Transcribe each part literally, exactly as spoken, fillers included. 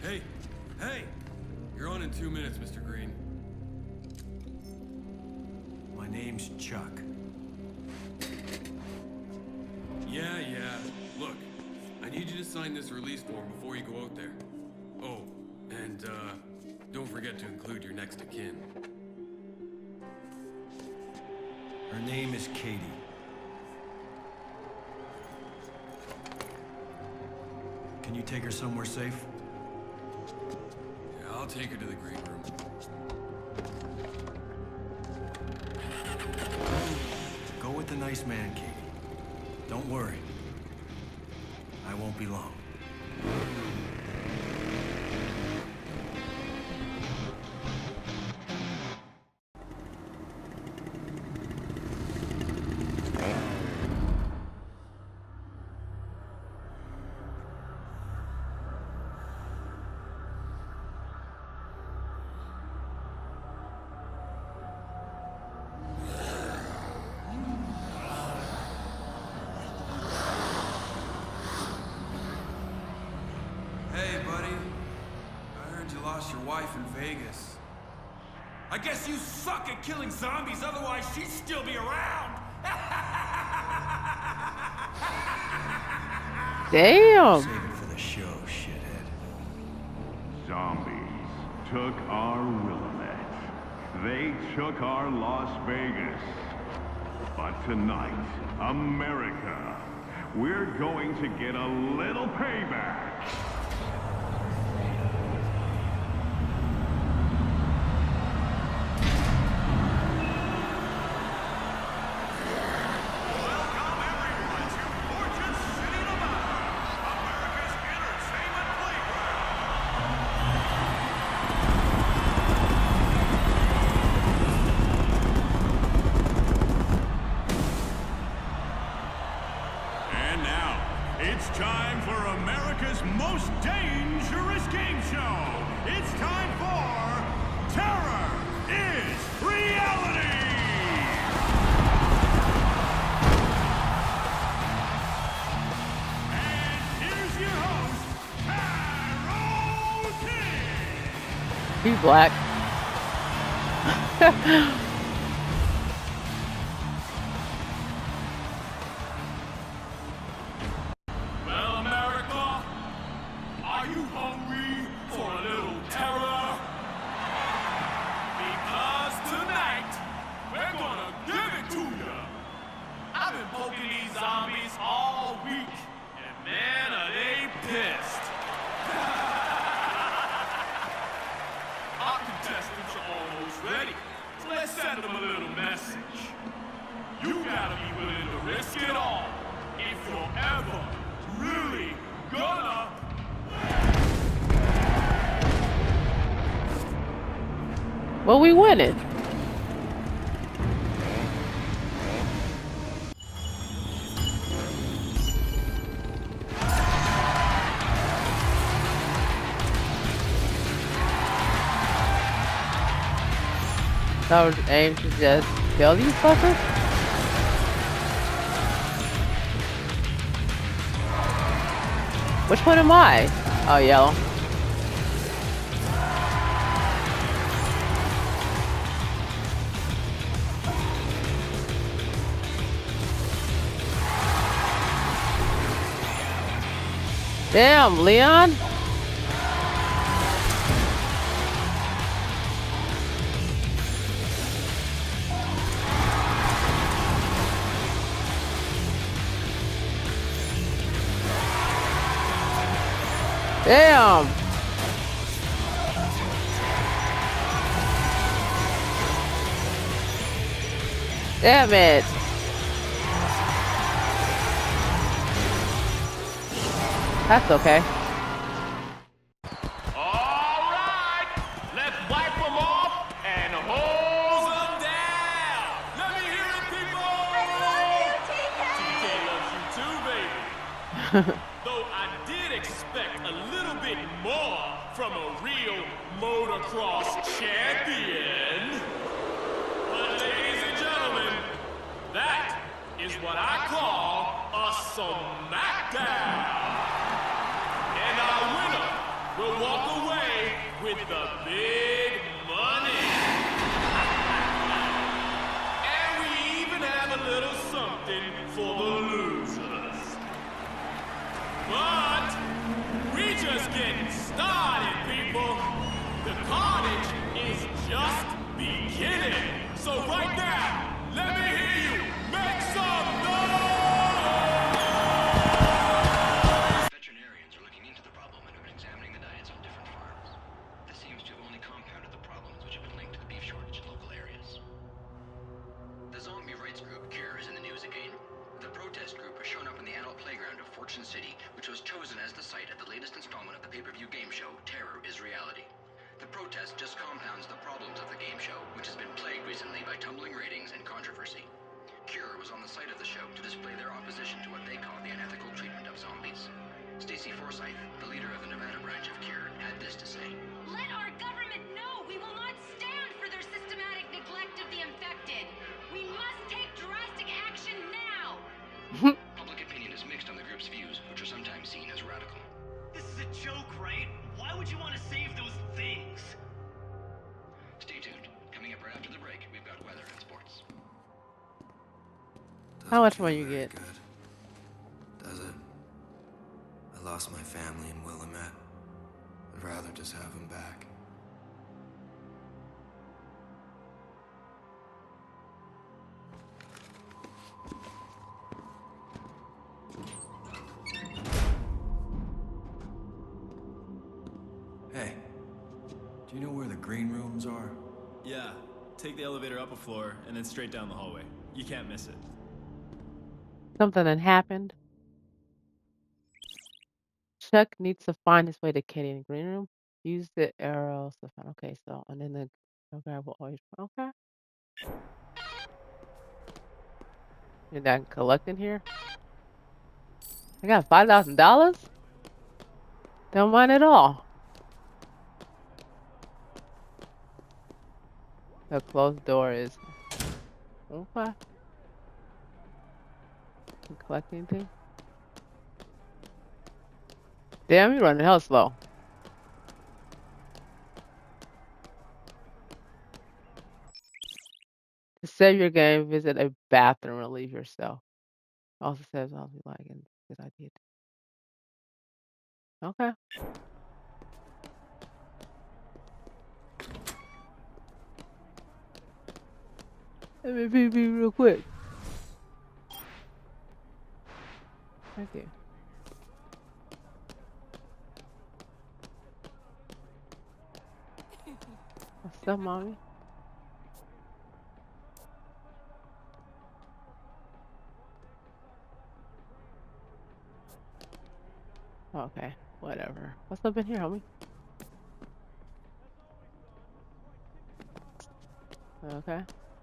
Hey, hey! You're on in two minutes, Mister Green. My name's Chuck. Yeah, yeah. Look, I need you to sign this release form before you go out there. Oh, and, uh, don't forget to include your next of kin. Her name is Katie. Can you take her somewhere safe? Yeah, I'll take her to the green room. Go with the nice man, Katie. Don't worry. I won't be long. Hey, buddy. I heard you lost your wife in Vegas. I guess you suck at killing zombies, otherwise she'd still be around! Damn! Save it for the show, shithead. Zombies took our Willamette. They took our Las Vegas. But tonight, America, we're going to get a little payback. It's time for America's most dangerous game show. It's time for Terror is Reality! And here's your host, Carol King! He black. Send them a little message. You gotta be willing to risk it all if you're ever really gonna. Well, we winning. That was aimed to just kill these fuckers? Which one am I? Oh, yellow. Damn, Leon. Damn! Damn it! That's okay. Alright! Let's wipe them off and hose them down! Let me hear it, people! I love you, T K! T K loves you too, baby! Though I did expect a little bit more from a real motocross champion. But ladies and gentlemen, that is what I call a smackdown. And our winner will walk away just getting started, people. The carnage is just beginning. So right now, let me hear you make some noise! Veterinarians are looking into the problem and have been examining the diets on different farms. This seems to have only compounded the problems which have been linked to the beef shortage in local areas. The zombie rights group Cure is in the news again. The protest group has shown up in the adult playground of Fortune City, which was chosen as the site of the latest installment of the pay-per-view game show, Terror is Reality. The protest just compounds the problems of the game show, which has been plagued recently by tumbling ratings and controversy. Cure was on the site of the show to display their opposition to what they call the unethical treatment of zombies. Stacy Forsyth, the leader of the Nevada branch of Cure, had this to say. Let our government know we will not stand for their systematic neglect of the infected. We must take drastic action now. Public opinion is mixed on the group's views, which are sometimes seen as radical. This is a joke, right? Why would you want to save those things? Stay tuned. Coming up right after the break, we've got weather and sports. How much Doesn't money feel you very get? Good. Does it? I lost my family in Willamette. I'd rather just have him back. Hey, do you know where the green rooms are? Yeah, take the elevator up a floor and then straight down the hallway. You can't miss it. Something that happened. Chuck needs to find his way to Katie in the green room. Use the arrows to find. Okay, so and then the guy will always. Okay. You're done collecting here. I got five thousand dollars. Don't mind at all. The closed door is okay. You collect anything? Damn, you're running hell slow. To save your game, visit a bathroom and relieve yourself. Also says I'll be like, good idea. Okay. Let me pee pee real quick. Thank you. What's up, mommy? Okay, whatever. What's up in here, homie? Okay.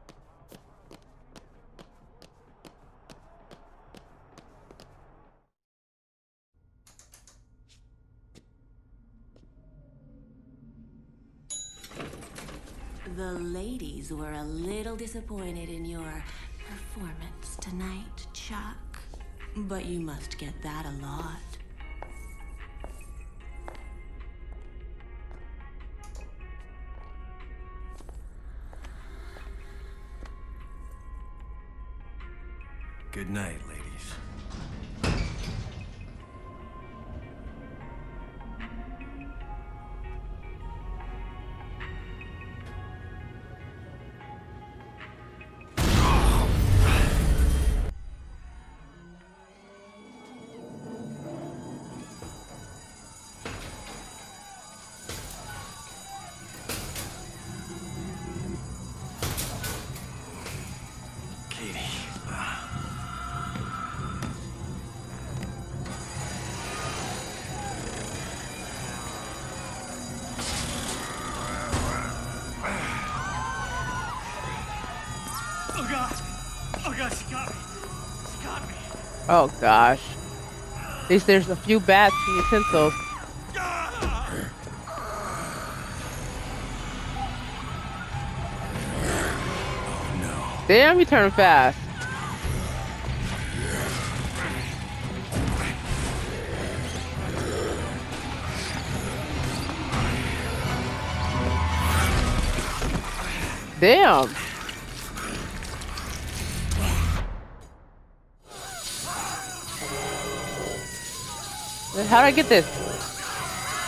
The ladies were a little disappointed in your performance tonight, Chuck. But you must get that a lot. Good night, ladies. Oh god! Oh god, she got me! She got me! Oh gosh. At least there's a few bats and utensils. Damn, you turn fast. Damn. How'd I get this?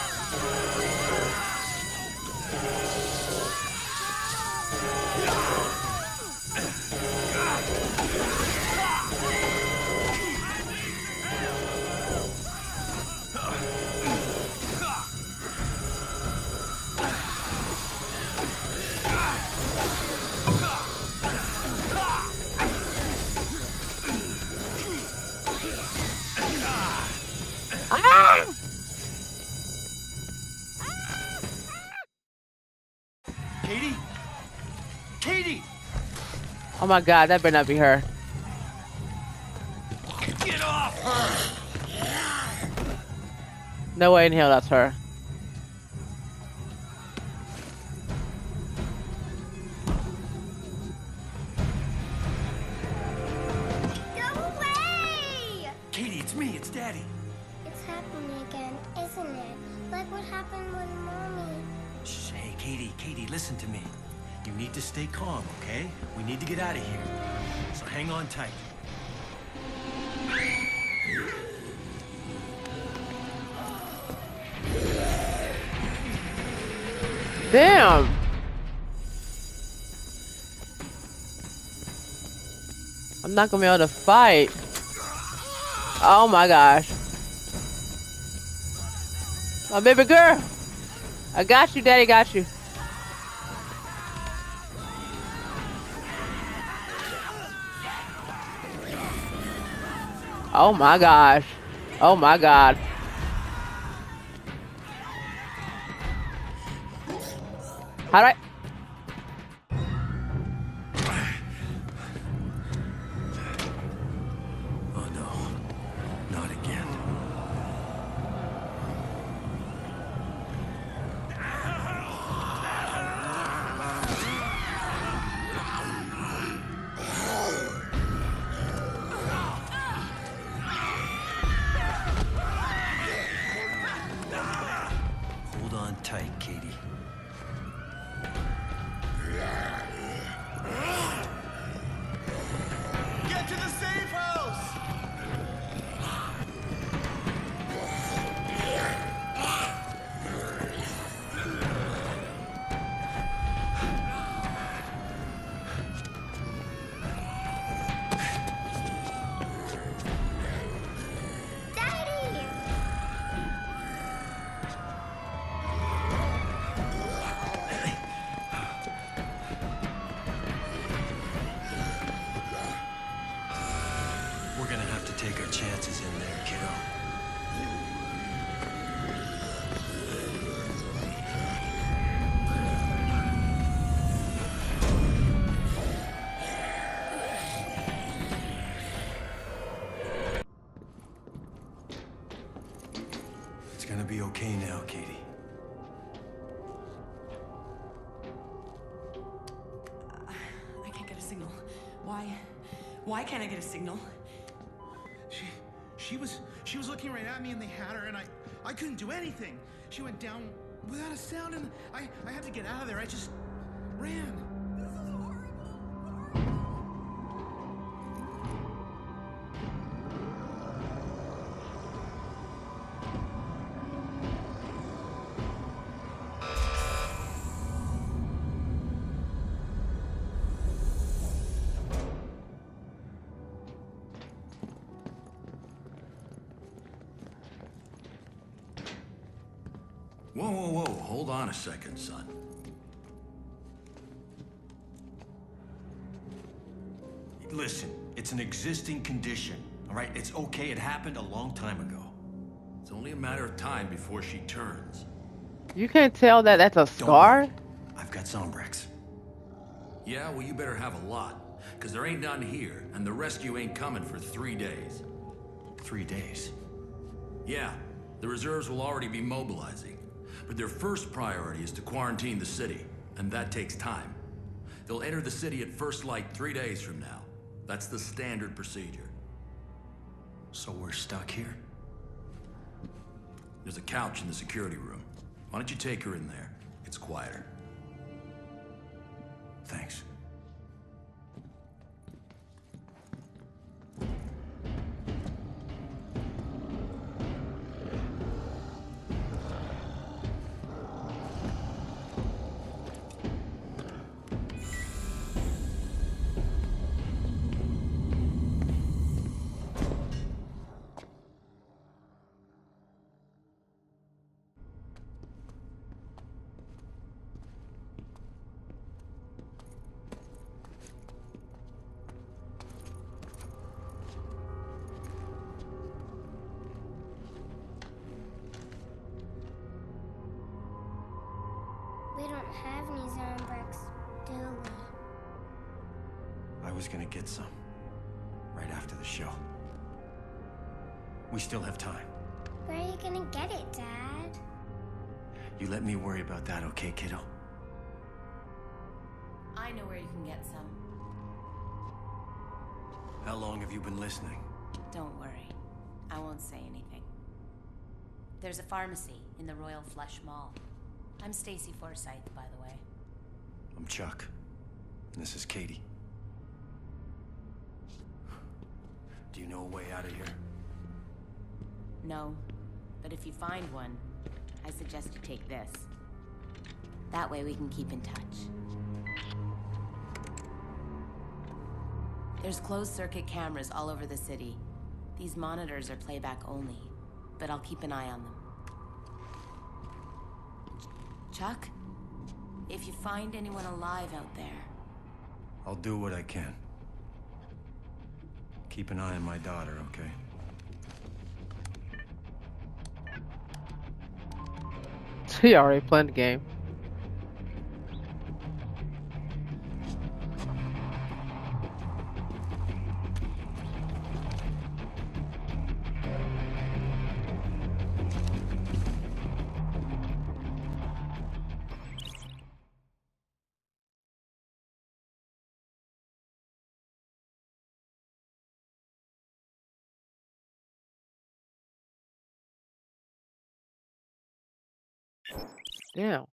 Oh my god, that better not be her. Get off her! No way in hell that's her. Go away! Katie, it's me, it's Daddy. It's happening again, isn't it? Like what happened with Mommy. Shh, hey, Katie, Katie, listen to me. You need to stay calm, okay? We need to get out of here. So hang on tight. Damn. I'm not gonna be able to fight. Oh my gosh. My baby girl. I got you, Daddy got you. Oh my gosh. Oh my god. How do I? Oh no, not again. Hold on tight, Katie. Get to the safe house! Daddy! We're gonna have to take our chances in there, kiddo. It's gonna be okay now, Katie. I can't get a signal. Why? Why can't I get a signal? She, she was, she was looking right at me, and they had her, and I, I couldn't do anything. She went down without a sound, and I, I had to get out of there. I just ran. Whoa, whoa, whoa, hold on a second, son. Listen, it's an existing condition, all right? It's okay, it happened a long time ago. It's only a matter of time before she turns. You can't tell that that's a scar? I've got Zombrex. Yeah, well, you better have a lot, because there ain't none here, and the rescue ain't coming for three days. Three days? Yeah, the reserves will already be mobilizing. But their first priority is to quarantine the city, and that takes time. They'll enter the city at first light three days from now. That's the standard procedure. So we're stuck here? There's a couch in the security room. Why don't you take her in there? It's quieter. Thanks. We don't have any Zombrex, do we? I was gonna get some. Right after the show. We still have time. Where are you gonna get it, Dad? You let me worry about that, okay, kiddo? I know where you can get some. How long have you been listening? Don't worry. I won't say anything. There's a pharmacy in the Royal Flush Mall. I'm Stacy Forsyth, by the way. I'm Chuck. And this is Katie. Do you know a way out of here? No, but if you find one, I suggest you take this. That way we can keep in touch. There's closed-circuit cameras all over the city. These monitors are playback only, but I'll keep an eye on them. Ch- Chuck? If you find anyone alive out there... I'll do what I can. Keep an eye on my daughter, okay? He already played the game. Damn.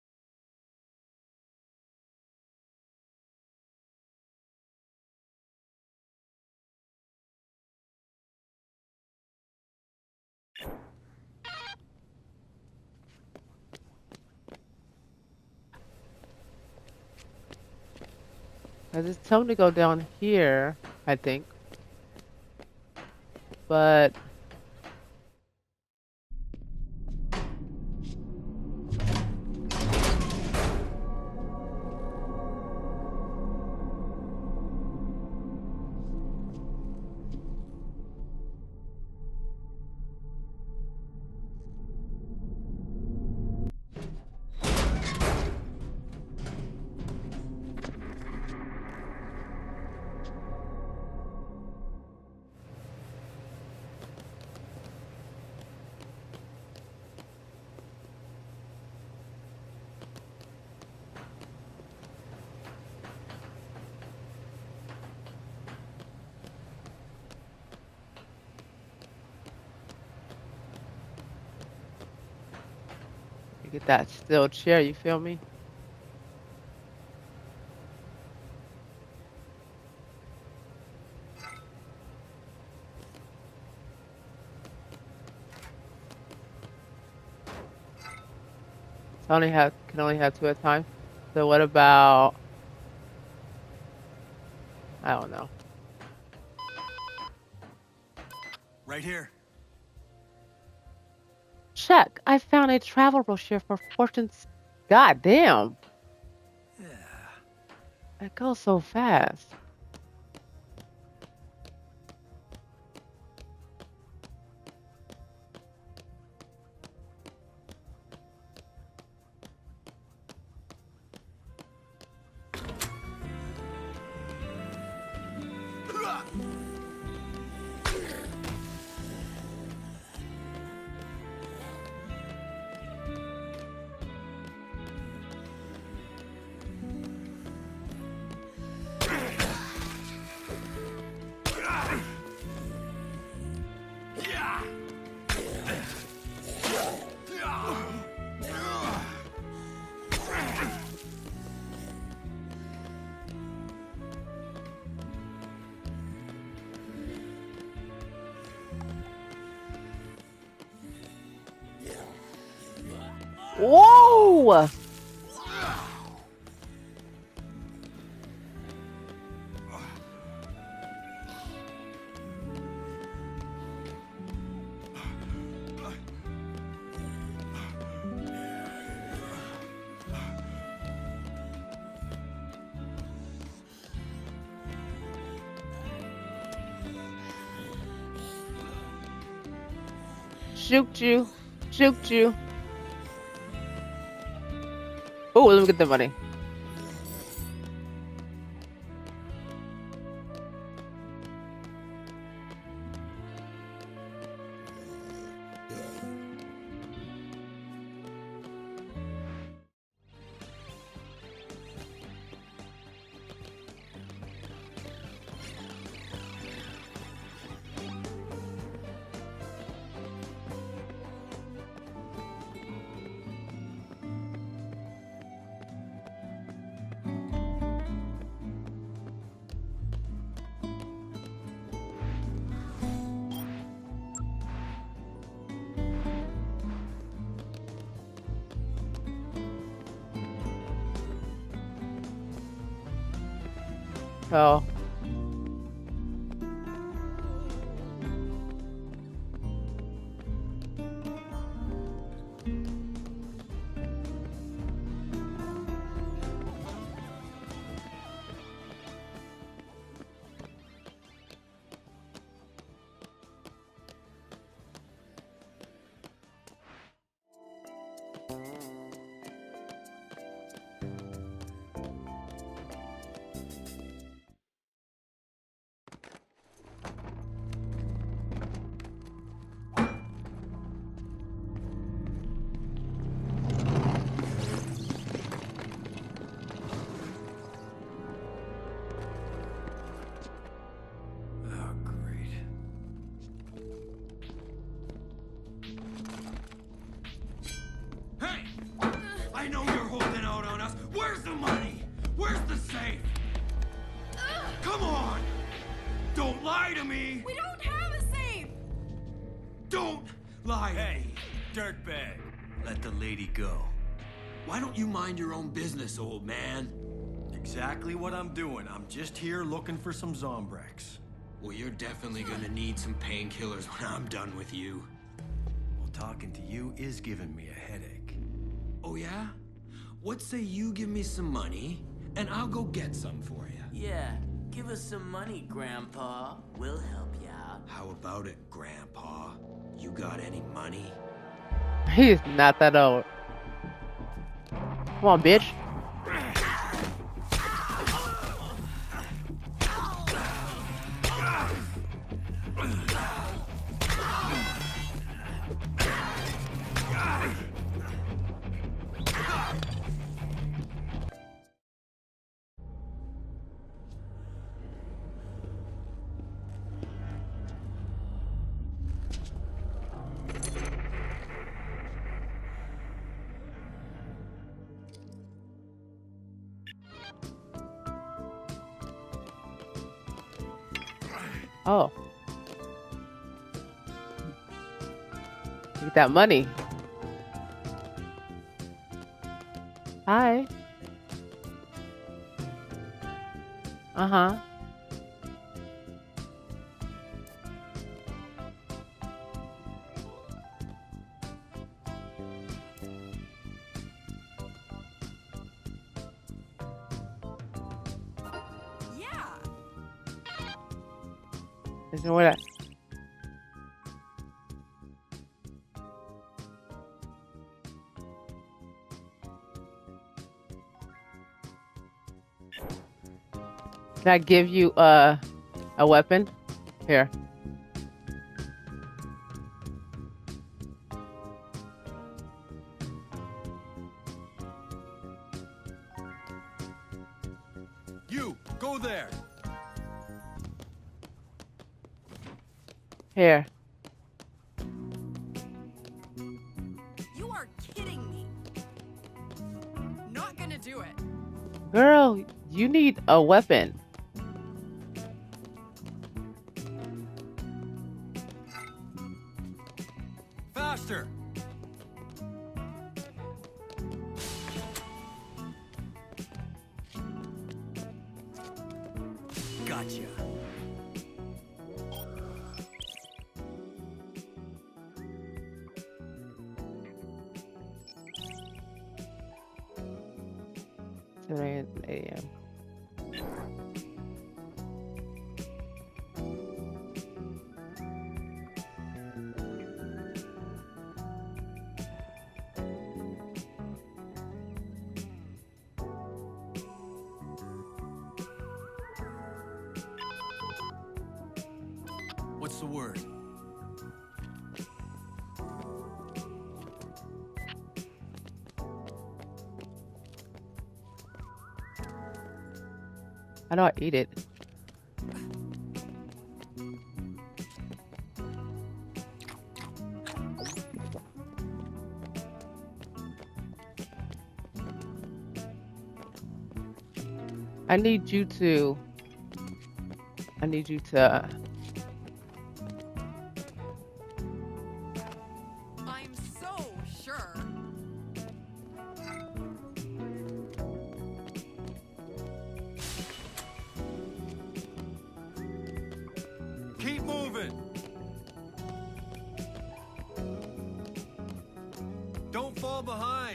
I just told him to go down here, I think. But get that still chair, you feel me? I only have can only have two at a time. So what about I don't know. Right here. Check. I found a travel brochure for Fortune's. God damn. Yeah. It goes so fast. Whoa! Shoot you. Shoot you. Oh, let me get the money. So. I know you're holding out on us. Where's the money? Where's the safe? Come on! Don't lie to me! We don't have a safe! Don't lie to Hey, me! dirtbag, let the lady go. Why don't you mind your own business, old man? Exactly what I'm doing. I'm just here looking for some Zombrex. Well, you're definitely gonna need some painkillers when I'm done with you. Well, talking to you is giving me a headache. Oh, yeah? What say you give me some money, and I'll go get some for you? Yeah, give us some money, Grandpa. We'll help you out. How about it, Grandpa? You got any money? He's not that old. Come on, bitch. Oh. Get that money. Hi. Uh-huh. There's nowhere that. Can I give you uh, a weapon? Here. You, go there. Here. You are kidding me. Not gonna do it. Girl, you need a weapon. Faster. Gotcha. seven A M What's the word? How do I eat it? I need you to. I need you to. I'm so sure. line.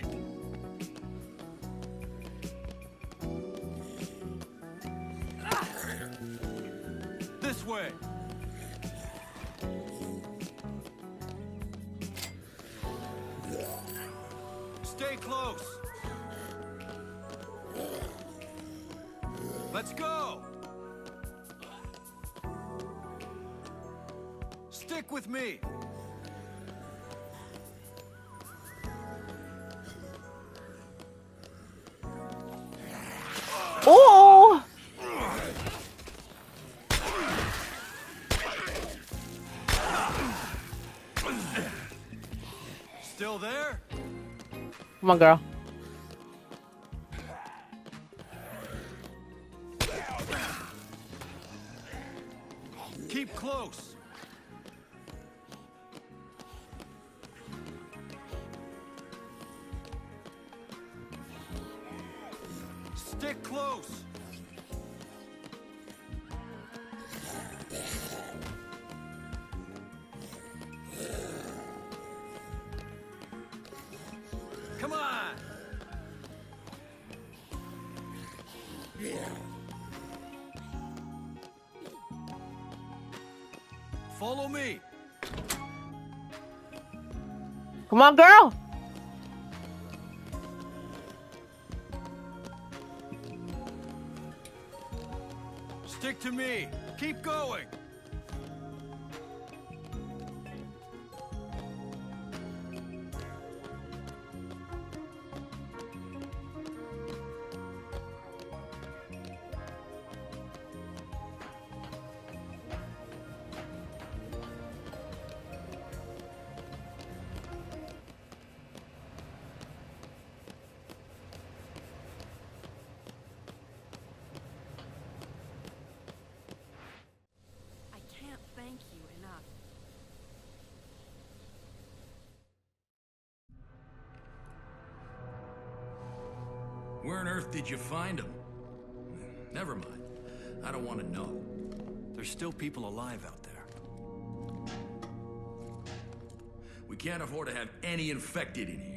This way. Stay close. Let's go. Stick with me. Oh! Still there? Come on, girl. Keep close. Stick close. Come on. Follow me. Come on, girl. Stick to me. Keep going. Thank you enough. Where on earth did you find him? Never mind. I don't want to know. There's still people alive out there. We can't afford to have any infected in here.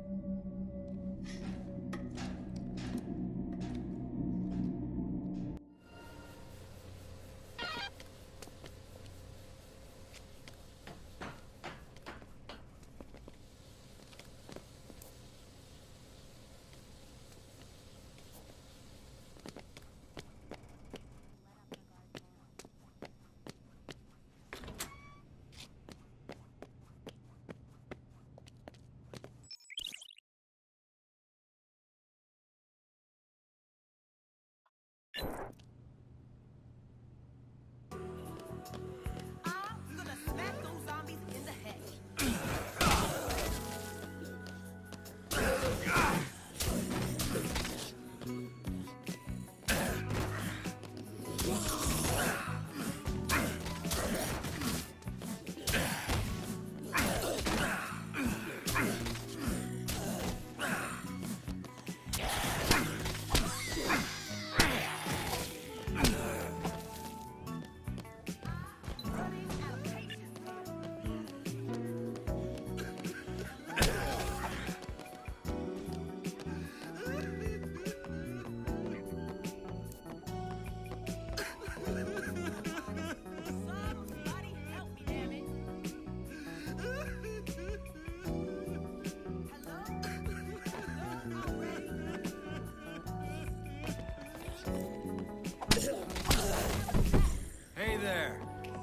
Hey there.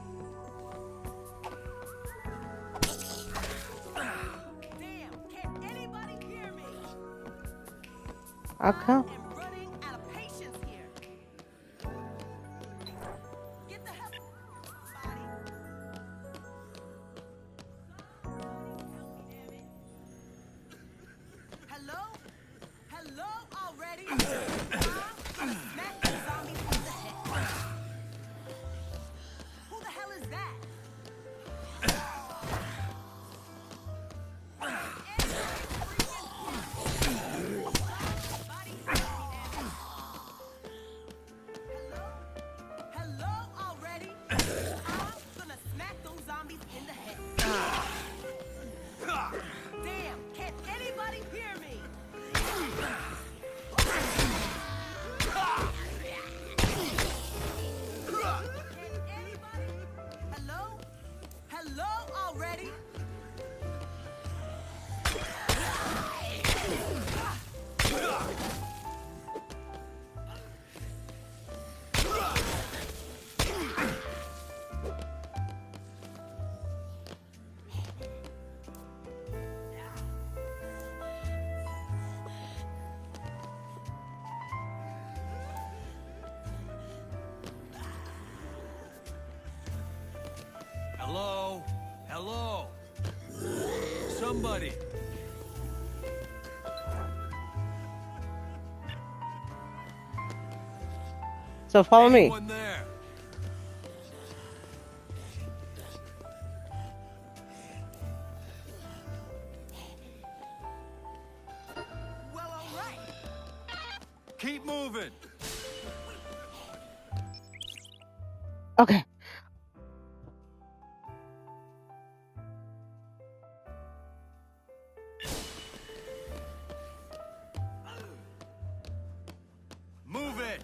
Damn, can't anybody hear me? I'll come. I'm running out of patience here. Get the hell Hello? Hello already? I'm gonna smack the zombies in the head. Who the hell is that? Hello already? I'm gonna smack those zombies in the head. Damn, can't anybody hear me? Hello? Hello? Somebody. So follow me. Anyone there? Well, all right. Keep moving. Okay. Move it.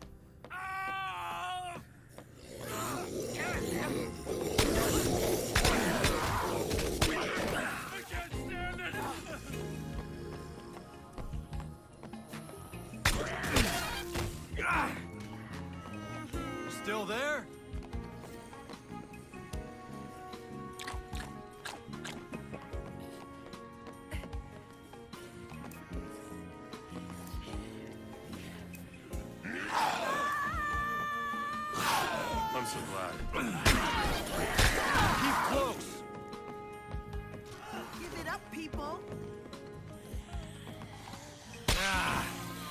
Still there? I'm so glad. Keep close. Give it up, people. Ah.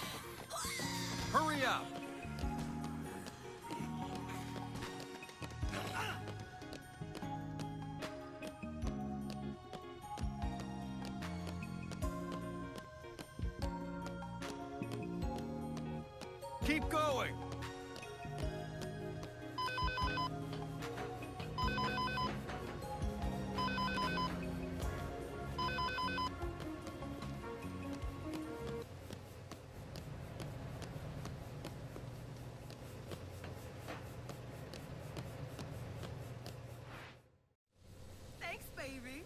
Hurry up. Keep going. Thanks, baby.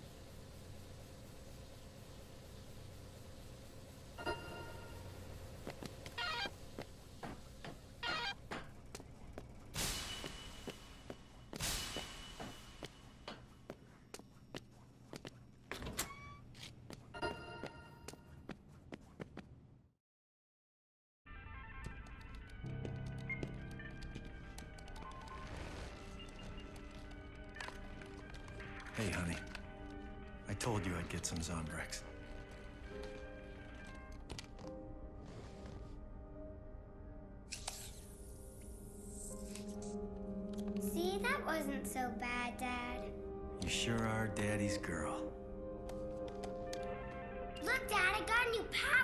Hey, honey. I told you I'd get some Zombrex. See, that wasn't so bad, Dad. You sure are Daddy's girl. Look, Dad, I got a new power.